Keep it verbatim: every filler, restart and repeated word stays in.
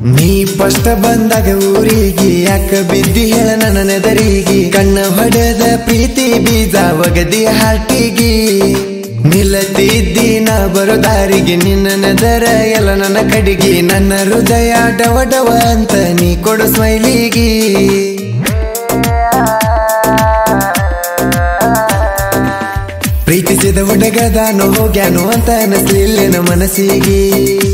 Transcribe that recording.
ನೀ ಫಸ್ಟ್ ಬಂದಾಗ ಊರಿಗೆ ಯಾಕ ಬಿದ್ದಿ ಹೇಳ ನನ್ನ ನೆದರಿಗೆ ಕಣ್ಣ ಹೊಡೆದ ಪ್ರೀತಿ ಬೀಜ ಒಗದಿ ಹಾಟಿಗೆ ನಿಲ್ಲತಿದ್ದಿ ನಾ ಬರೋ ದಾರಿಗೆ ನಿನ್ನ ನೆದರ ಎಲ್ಲ ನನ್ನ ಕಡಿಗೆ ನನ್ನ ಹೃದಯ ಡವ ಡವ ಅಂತ ನೀ ಕೊಡು ಸ್ಮೈಲಿಗೆ ಪ್ರೀತಿಸಿದ ಹುಡುಗದಾನು ಹೋಗ್ಯಾನು ಅಂತ ಅನಿಸ್ಲಿಲ್ಲ ಮನಸ್ಸಿಗೆ